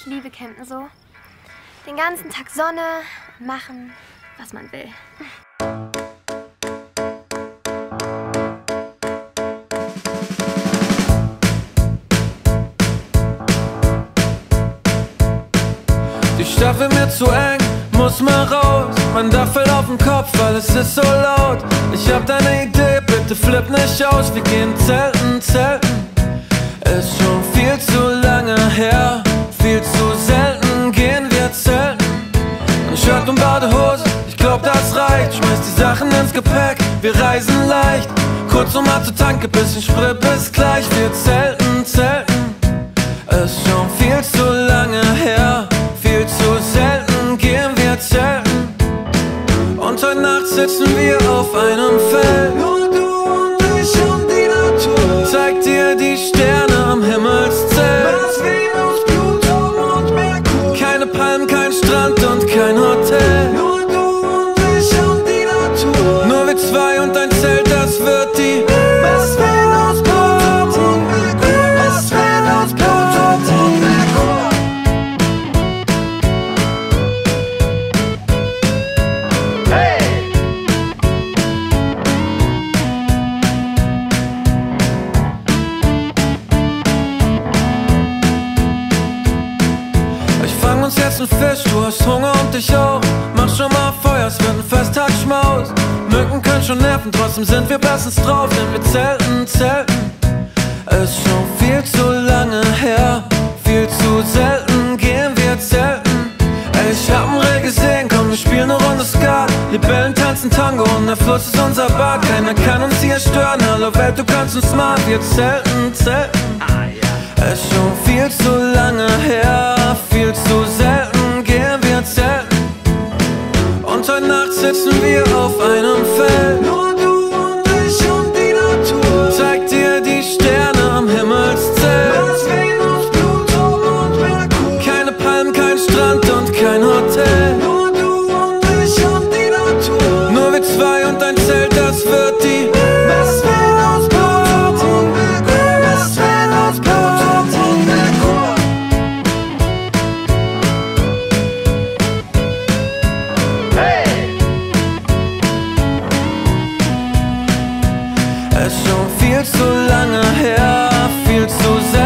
Ich liebe Campen so. Den ganzen Tag Sonne, machen, was man will. Die Stadt wird mir zu eng, muss mal raus. Mein Dach fällt auf den Kopf, weil es ist so laut. Ich hab deine Idee, bitte flipp nicht aus. Wir gehen zelten, zelten. Ist schon viel zu lange her, viel zu selten gehen wir zelten. Ein Shirt und Badehose, ich glaub das reicht. Schmeiß die Sachen ins Gepäck, wir reisen leicht. Kurz mal zur Tanke, bisschen Sprit, bis gleich. Wir zelten, zelten. Ist schon viel zu lange her, viel zu selten gehen wir zelten. Und heute Nacht sitzen wir auf einem Feld. Nur du und ich und die Natur. Zeig dir die Sterne am Himmelszelt. Mars, Venus, Pluto und Merkur. Keine Palmen, kein Strand und kein Hotel. Nur du und ich und die Natur. Nur wir zwei und ein Zelt, das wird die Mars, Venus, Pluto und Merkur. Mars, Venus, Pluto und Merkur. Uns jetzt ein Fisch, du hast Hunger und ich auch. Mach schon mal Feuer, es wird ein Festtag, Schmaus. Mücken können schon nerven, trotzdem sind wir bestens drauf. Denn wir zelten, zelten. Ist schon viel zu lange her, viel zu selten gehen wir zelten. Ey, ich hab ein Reh gesehen, komm, wir spielen eine Runde Ska. Libellen tanzen Tango und der Fluss ist unser Bad. Keiner kann uns hier stören, hallo Welt, du kannst uns mal. Wir zelten, zelten. Ist schon viel zu lange her, viel zu selten gehen wir zelten. Und heute Nacht sitzen wir auf einem Feld. Nur du und ich und die Natur. Zeig dir die Sterne am Himmelszelt. Mars, Venus, Pluto und Merkur. Keine Palmen, kein Strand und kein Hotel. Nur du und ich und die Natur. Nur wir zwei und ein Zelt, das wird die Mars, Venus, Pluto und Merkur. Mars, Venus, Pluto. Ist schon viel zu lange her, viel zu selten.